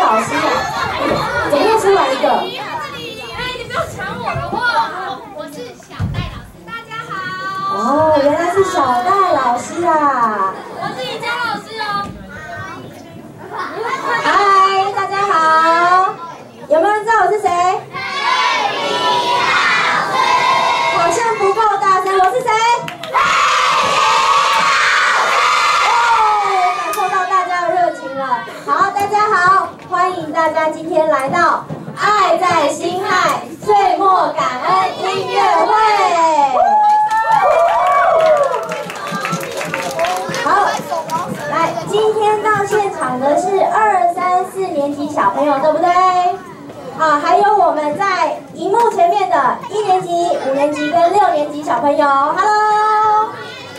老师啊，怎么又出来一个？ 你不要抢我的话，我是小戴老师，大家好。 哦，原来是小戴老师啊。 我是瑜伽老师哦。 嗨，大家好。有没有人知道我是谁？好像不够大声，我是谁？哦，感受到大家的热情了。好，大家好，欢迎大家今天来到爱在心海岁末感恩音乐会。好，来，今天到现场的是2、3、4年级小朋友，对不对？啊，还有我们在荧幕前面的1年级、5年级跟6年级小朋友 ，Hello。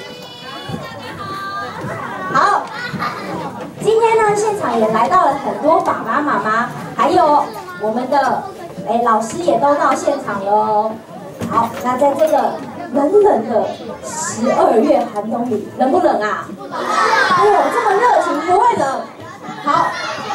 好，今天呢，现场也来到了很多爸爸妈妈，还有我们的老师也都到现场了哦。好，那在这个冷冷的12月寒冬里，冷不冷啊？哦，这么热情，不会冷。好。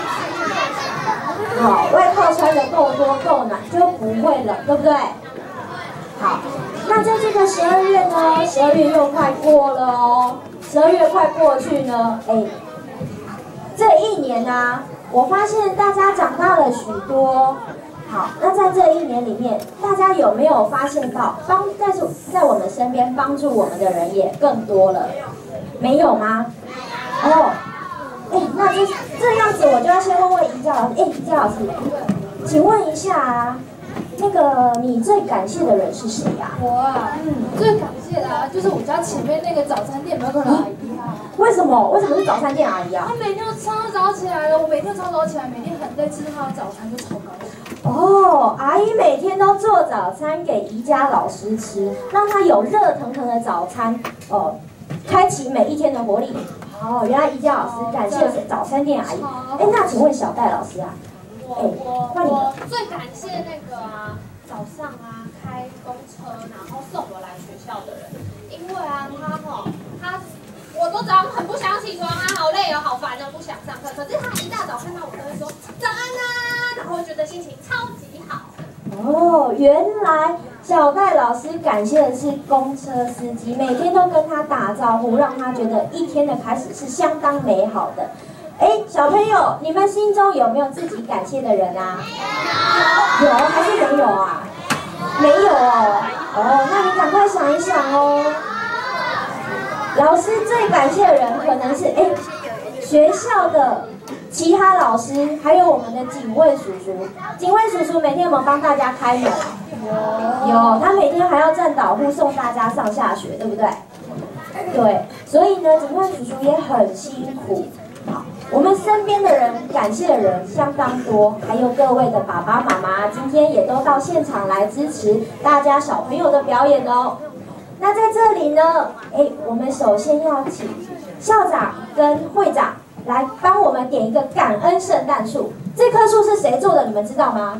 好，外套穿得够多够暖，就不会冷，对不对？好，那在这个12月呢，12月又快过了哦。12月快过去呢，这一年啊，我发现大家长大了许多。好，那在这一年里面，大家有没有发现到在我们身边帮助我们的人也更多了？没有吗？哦。那这样子，我就要先问宜家老师。宜家老师，请问一下啊，那个你最感谢的人是谁呀？ 我啊，最感谢的啊，就是我家前面那个早餐店门口的阿姨啊。 为什么？为什么是早餐店阿姨啊？ 她每天都超早起来了，我每天超早起来，每天很累，吃她的早餐就超高兴。 哦，阿姨每天都做早餐给宜家老师吃，让他有热腾腾的早餐哦，开启每一天的活力。哦，原来宜家老师感谢早餐店阿姨。那请问小戴老师啊？ 我最感谢那个啊，早上啊开公车然后送我来学校的人，因为啊我都早上很不想起床啊，好累哦，好烦哦，不想上课。可是他一大早看到我都会说早安啊，然后我觉得心情超级好。 哦，原来小戴老师感谢的是公车司机，每天都跟他打招呼，让他觉得一天的开始是相当美好的。小朋友，你们心中有没有自己感谢的人啊？有还是没有啊？没有哦。哦，那你赶快想一想哦。老师最感谢的人可能是学校的其他老师，还有我们的警卫叔叔。警卫叔叔每天有没有帮大家开门？有，他每天还要站导护送大家上下学，对不对？对，所以呢，警卫叔叔也很辛苦。好，我们身边的人感谢的人相当多，还有各位的爸爸妈妈，今天也都到现场来支持大家小朋友的表演哦。那在这里呢，我们首先要请校长跟会长来帮我们点一个感恩圣诞树。这棵树是谁做的？你们知道吗？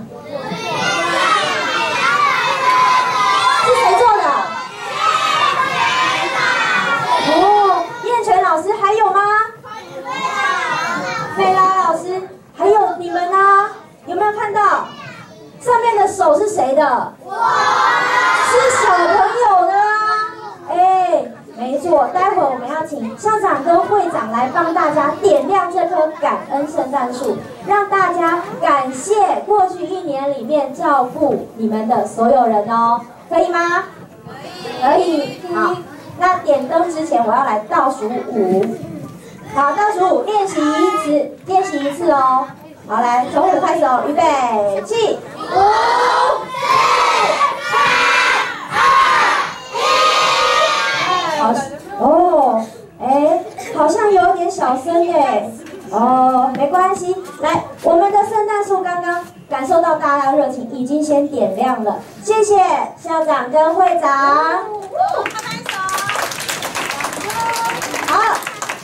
是谁做的？哦，燕泉老师，还有吗？菲拉老师，还有你们啊？有没有看到上面的手是谁的？是小朋友的啊！没错，待会我们要请校长跟会长来帮大家点亮这棵感恩圣诞树，让大家感谢过去1年里面照顾你们的所有人哦，可以吗？可以。好，那点灯之前我要来倒数5。好，倒数5，练习一次哦。好，来，从5开始哦，预备，起，5、4、3、2、1。好，好像有点小声耶。没关系。来，我们的圣诞树刚刚感受到大家的热情，已经先点亮了。谢谢校长跟会长。好。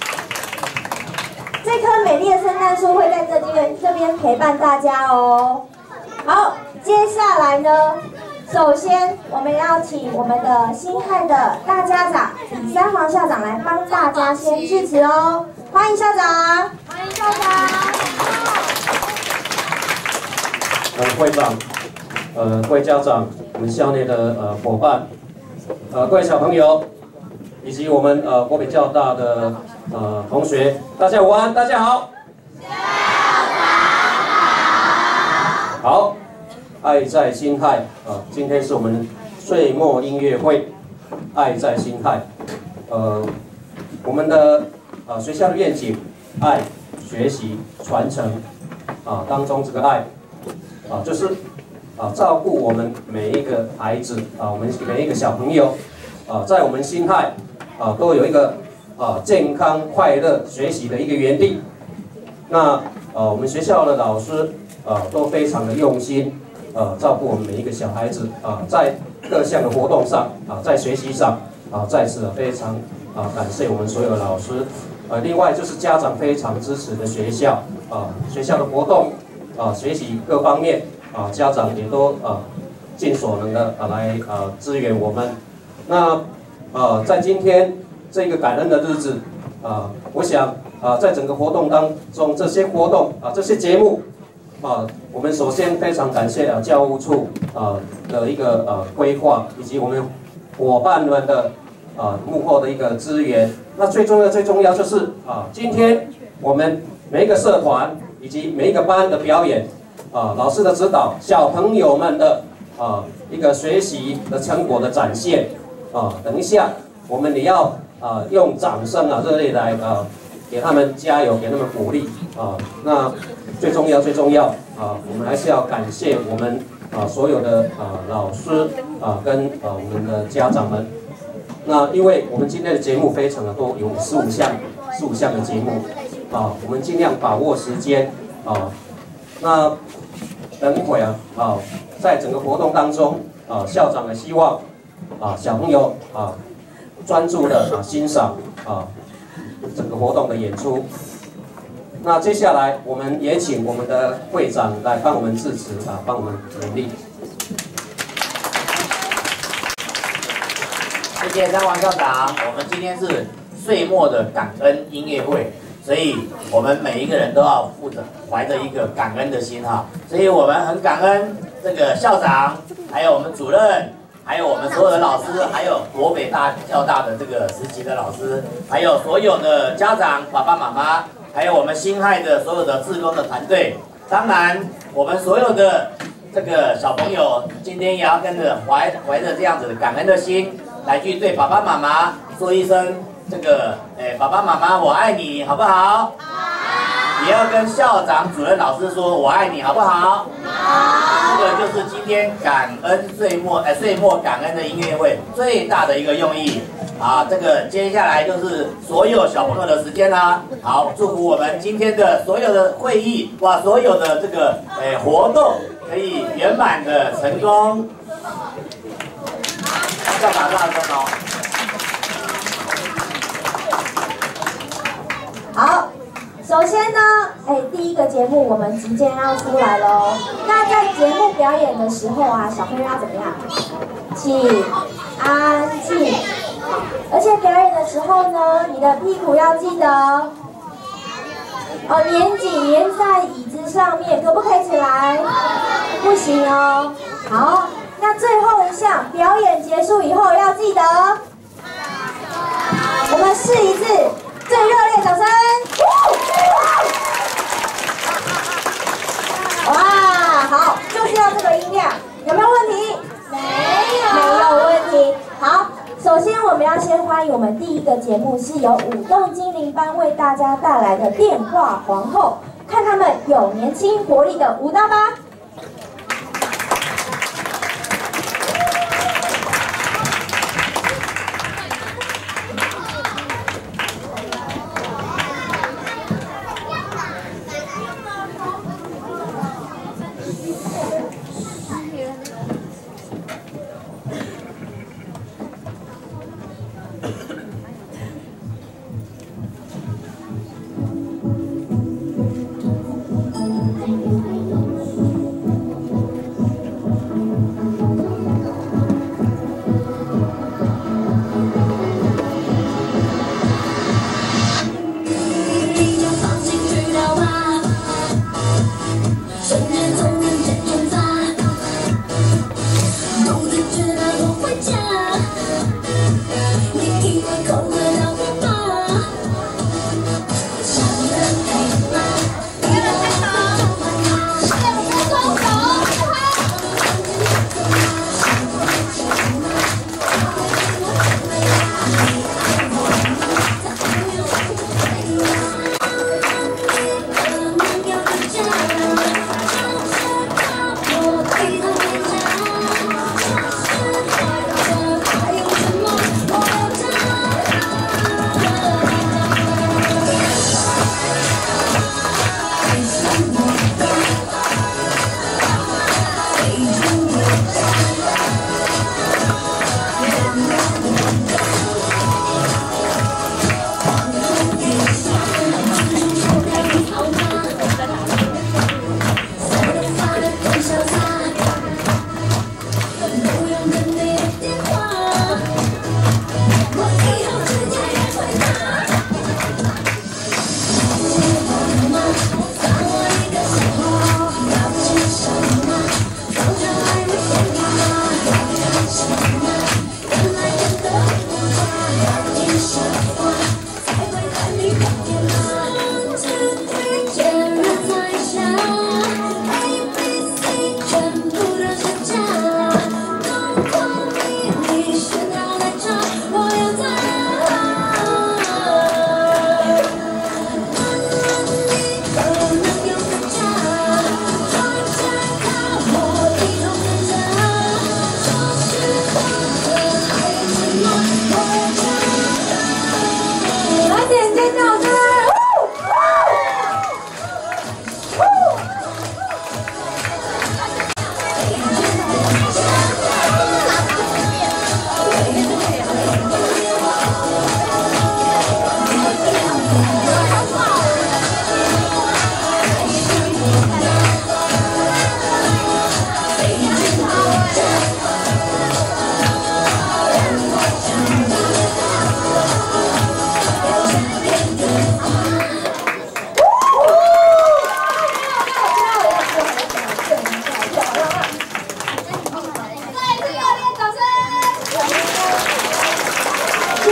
这棵美丽的圣诞树会在这边陪伴大家哦。好，接下来呢，首先我们要请我们的新汉的大家长李三黄校长来帮大家先致辞哦。欢迎校长，欢迎校长。 会长，各位家长，我们校内的伙伴，各位小朋友，以及我们国北教大的同学，大家午安，大家好。好，爱在心态今天是我们岁末音乐会，爱在心态。我们的学校的愿景，爱、学习、传承当中这个爱就是照顾我们每一个孩子我们每一个小朋友在我们心态都有一个健康快乐学习的一个园地。那我们学校的老师都非常的用心照顾我们每一个小孩子在各项的活动上在学习上再次非常感谢我们所有的老师。另外就是家长非常支持的学校学校的活动学习各方面家长也都尽所能的来支援我们。那在今天这个感恩的日子我想在整个活动当中，这些活动这些节目我们首先非常感谢教务处的一个规划，以及我们伙伴们的幕后的一个支援。那最重要就是今天我们每一个社团以及每一个班的表演老师的指导，小朋友们的一个学习的成果的展现等一下我们也要用掌声热烈来给他们加油，给他们鼓励那最重要我们还是要感谢我们所有的老师跟我们的家长们。那因为我们今天的节目非常的多，有15项的节目我们尽量把握时间那等一会在整个活动当中校长也希望小朋友专注的欣赏整个活动的演出。那接下来我们也请我们的会长来帮我们致辞帮我们勉励。 谢谢张王校长，我们今天是岁末的感恩音乐会，所以我们每一个人都要怀着一个感恩的心所以我们很感恩这个校长，还有我们主任，还有我们所有的老师，还有国北教大的这个10级的老师，还有所有的家长、爸爸妈妈，还有我们辛亥的所有的志工的团队。当然，我们所有的这个小朋友今天也要跟着怀着这样子感恩的心，来去对爸爸妈妈说一声这个爸爸妈妈我爱你，好不好？好。也要跟校长、主任老师说我爱你，好不好？好。这个就是今天感恩岁末感恩的音乐会最大的一个用意这个接下来就是所有小朋友的时间啦。好，祝福我们今天的所有的会议所有的这个活动可以圆满的成功。校长大声哦。 好，首先呢，第一个节目我们即将要出来喽。那在节目表演的时候小朋友要怎么样？请安静。而且表演的时候呢，你的屁股要记得粘紧，粘在椅子上面，可不可以起来？不行哦。好，那最后一项，表演结束以后要记得，我们试一次，最热烈掌声！哇，好，就是要这个音量，有没有问题？没有问题。好，首先我们要先欢迎我们第一个节目是由舞动精灵班为大家带来的电话皇后，看他们有年轻活力的舞蹈吧。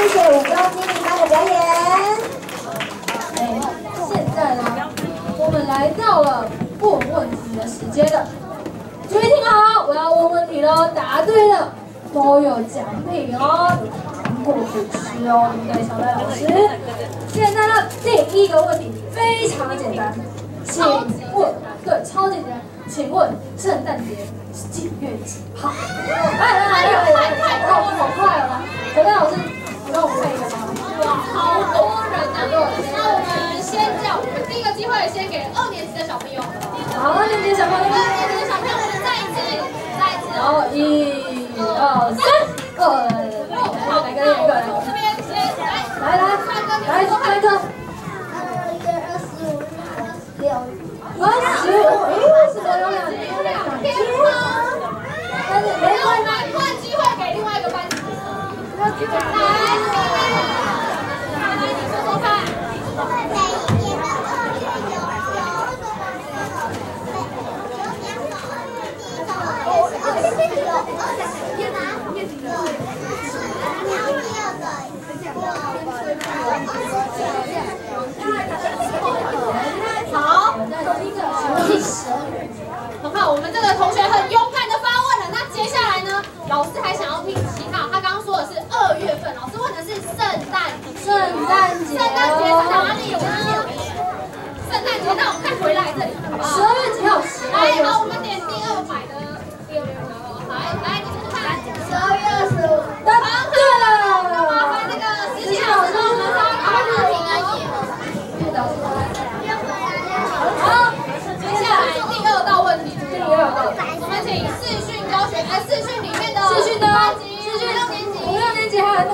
谢谢武装精灵班的表演。 现在呢，我们来到了问问题的时间了。注意听好，我要问问题喽，答对了都有奖品哦，糖果可以吃哦，对不对，小戴老师？现在呢，第一个问题非常的简单，请问，对，超级简单，请问圣诞节是几月几号？好快哦！小戴老师，你让我看一个吗？ 哇，好多人啊！那我们先叫，我们第一个机会先给2年级的小朋友。 好，2年级的小朋友， 我们再一次。 然后1、2、3，好，每个人一个人。 这边先来， 来，开个。25，为什么有2天吗？但是没关系， 换机会给另外一个班级。来，你说说看。好，很好，我们这个同学很勇敢的发问了。那接下来呢，老师还想要听其他，他刚刚说的是2月份，老师问的是圣诞节在哪里？圣诞节，那我们再回来这里 ，12月几号？ 来，好，我们点第2排的第2个，来，你们看，12月25。 答对了， 麻烦那个实习老师帮我们发考评而已。好，接下来第2道问题，我们请视讯教学，视讯里面的班级，5、6年级还有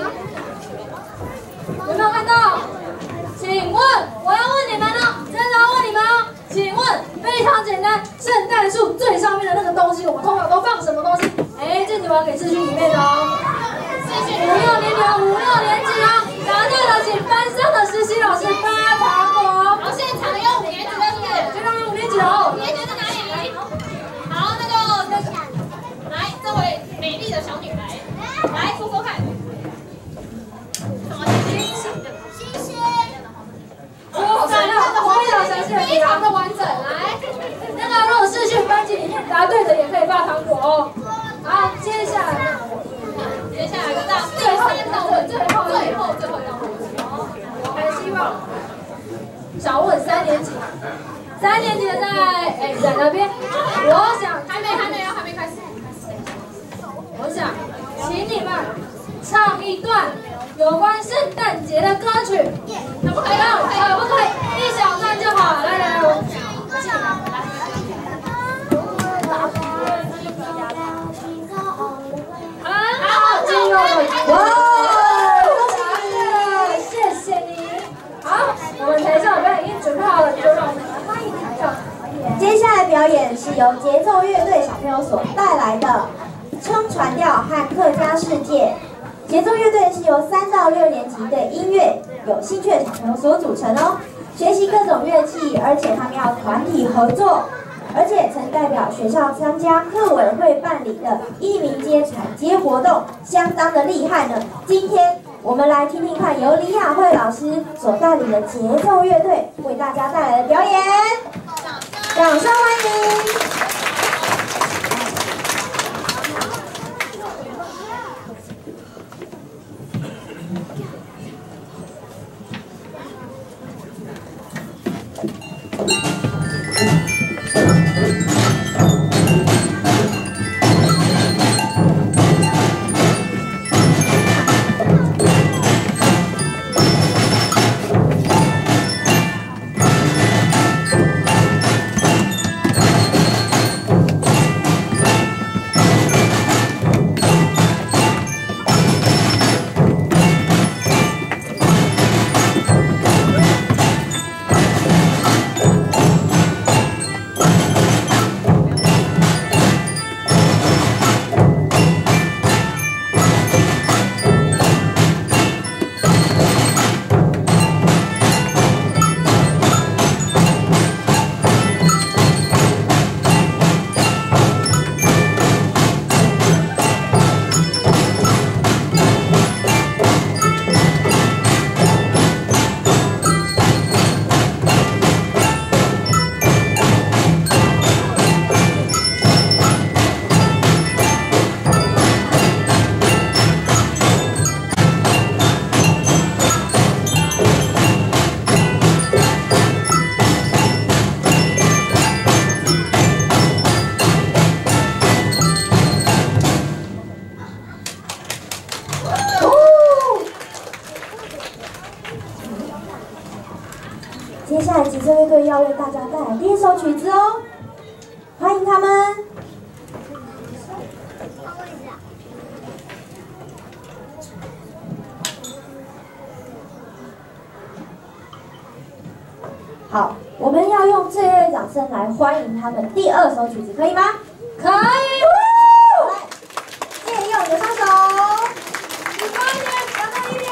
有没有看到？请问，我要问你们了，真的要问你们哦。请问，非常简单，圣诞树最上面的那个东西，我们通常都放什么东西？这题我要给视讯里面的哦。5、6年级哦，答对了，请班上的实习老师发糖果。 好，现场用5年级的，是不是？ 就让用5年级哦。 5年级在哪里？好，来，这位美丽的小女孩，来说说看。星星。 好赞哦！非常详细， 非常的完整。来， 那个如果视讯班级里面答对的也可以发糖果哦。好，接下来就到第3道问，最后一道问题。 我还希望想问3年级的在那边，我想还没开始。 我想请你们唱一段有关圣诞节的歌曲，可不可以？可不可以？1小段就好。来，我进来。好，进入哇，谢谢你。好，我们台上表演已经准备好了，就让我们来欢迎台上表演。 接下来表演是由节奏乐队小朋友所带来的《撑船调》和客家世界。节奏乐队是由3到6年级对音乐有兴趣的小朋友所组成哦，学习各种乐器，而且他们要团体合作，而且曾代表学校参加课委会办理的艺民街产街活动，相当的厉害呢。今天我们来听听看由李雅慧老师所带领的节奏乐队为大家带来的表演，掌声欢迎！ 队要为大家带来第一首曲子哦，欢迎他们。好，我们要用最热烈掌声来欢迎他们第二首曲子，可以吗？ 可以。 来，借用你的双手， 你快一点，赶快一点。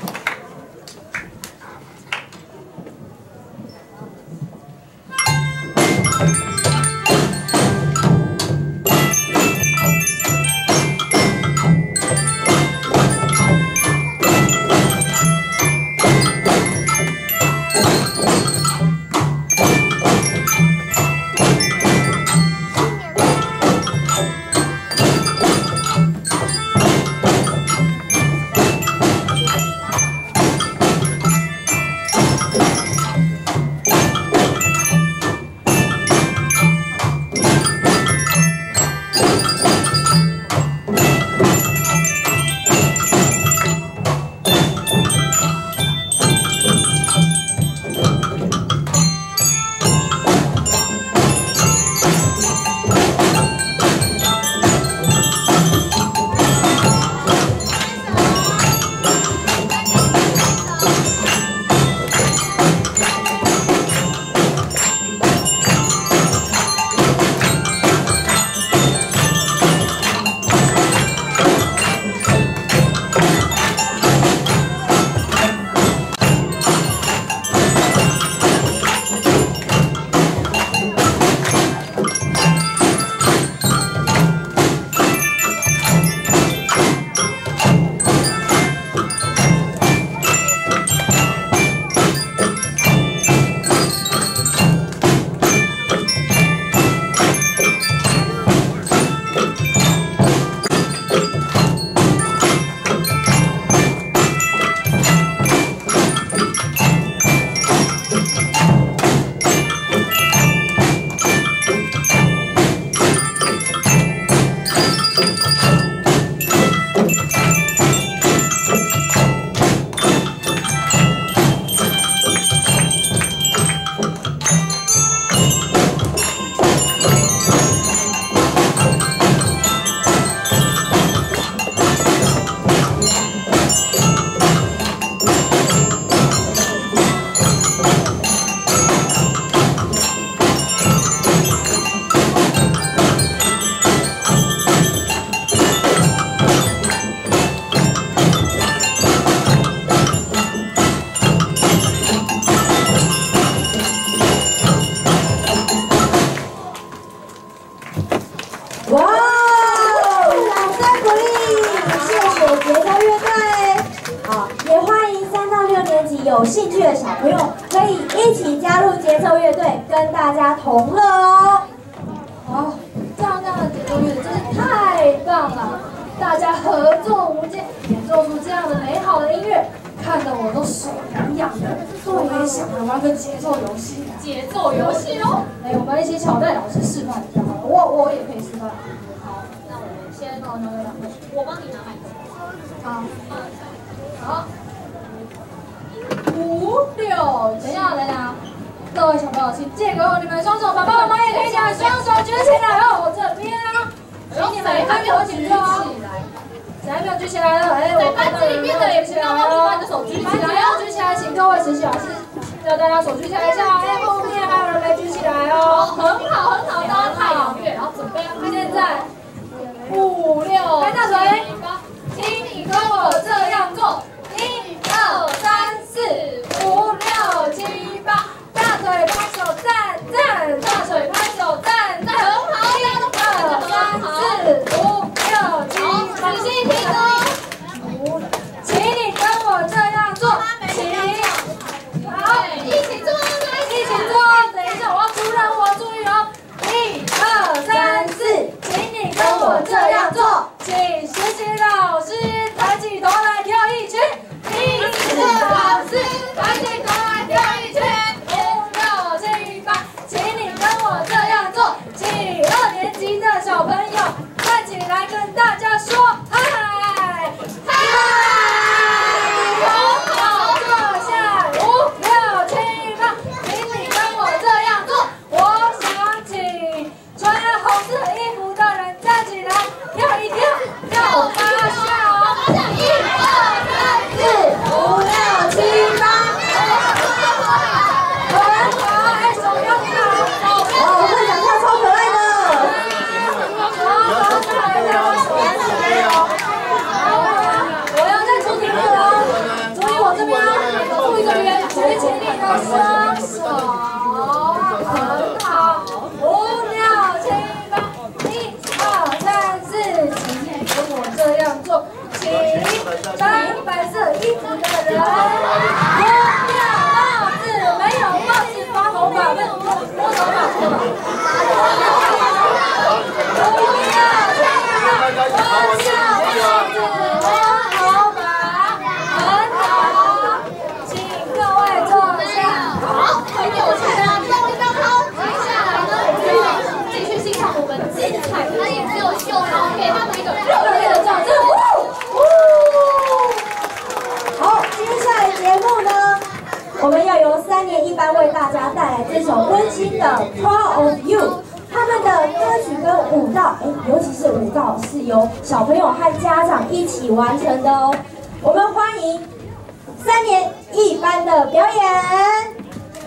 有兴趣的小朋友可以一起加入节奏乐队，跟大家同乐哦。 好，这样的节奏乐队真是太棒了，大家合作无间，演奏出这样的美好的音乐，看得我都手痒痒的。我也想来玩个节奏游戏。 节奏游戏哦。 哎，我们一起小戴老师示范一下好了，我也可以示范。 好，那我们先好，拿两个， 我帮你拿麦克风。 好。5、6，等一下，各位小朋友，请借给我你们的双手，爸爸妈妈也可以将双手举起来哦。我这边啊，请你们还没有举起来，谁还没有举起来了？哎，我班级里面的也不要忘记把你的手举起来哦。举起来，请各位实习老师叫大家手举起来一下。哎，后面还有人没举起来哦。 很好，大家太踊跃，然后准备现在5、6，拍大腿，请你跟我这样做。1、2、3、4、5、6、7、8，大腿拍手赞赞，大腿拍手赞赞，很好，1、2、3、4、5、6、7、8，仔细听哦，请你跟我这样做，请，好，一起做，等一下我要出人，我注意哦，1、2、3、4，请你跟我这样做，请实习老师抬起头来跳一圈。老师，抬起头来跳一圈，5、6、7、8，请你跟我这样做。请2年级的小朋友站起来跟大家说嗨，嗨！好，坐下，5、6、7、8，请你跟我这穿白色衣服的人，脱掉帽子，没有帽子刮头发，摸头发，不要脱下帽子，摸头发，很好，请各位坐下。 好，很有趣的动一动哦。接下来呢，我们就继续欣赏我们精彩的演奏秀哦，给他们一个热烈的掌声。 好，接下来节目呢，我们要由3年1班为大家带来这首温馨的《Proud of You》。他们的歌曲跟舞蹈，尤其是舞蹈是由小朋友和家长一起完成的哦。我们欢迎3年1班的表演。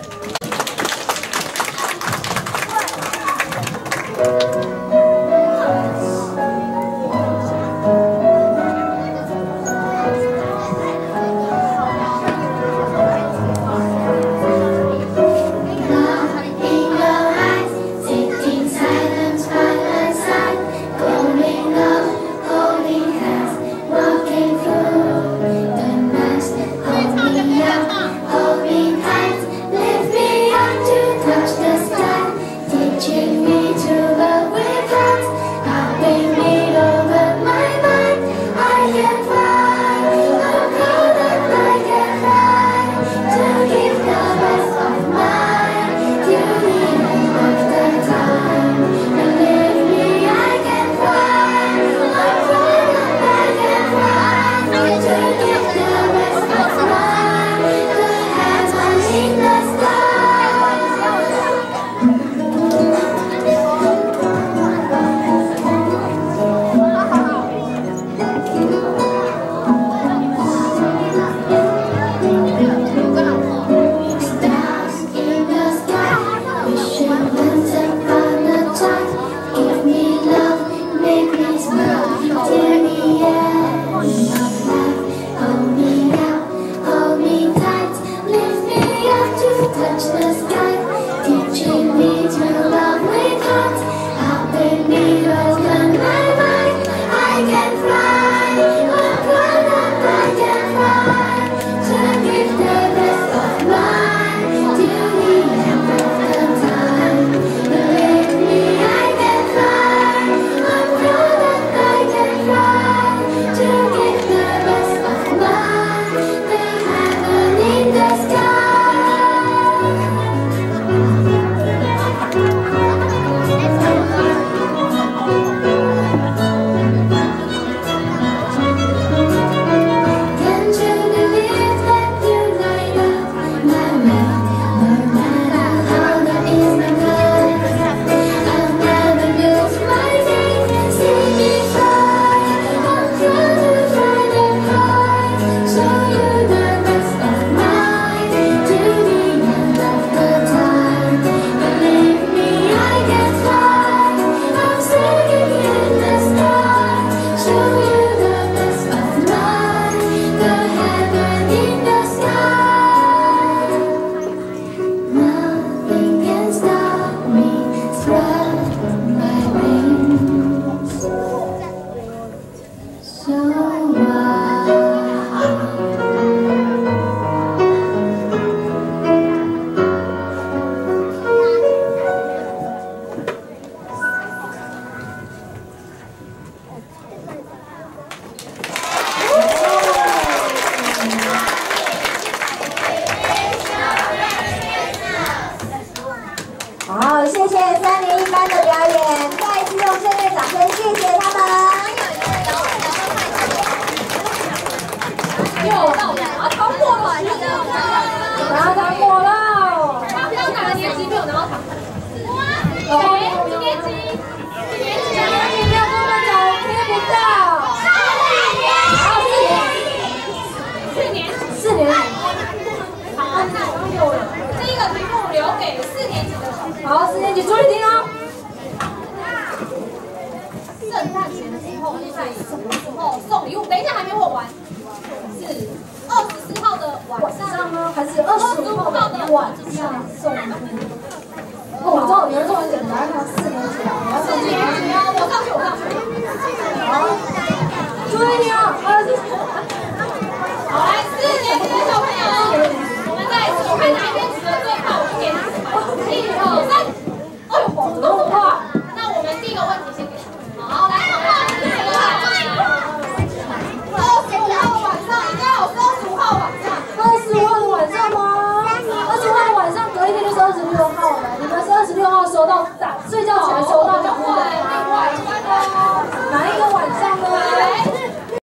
好，谢谢3年1班的表演，再一次用热烈掌声谢谢他们。 又到拿糖果了， 拿糖果了。 不要哪个年级没有拿到糖果？几年级？几年级？ 不要跟我们讲，我听不到。 好，4年。 4年。 好，那我们有了。这个题目留给4年级的小朋友。 好，4年级注意听哦。 圣诞节的时候在什么时候送礼物？等一下还没问完，是24号的晚上吗？还是25号的晚上送礼物？我知道有人说很简单，看4年级啊，你要 4年级啊，我上去。 好，注意听哦， 收到睡觉起来收到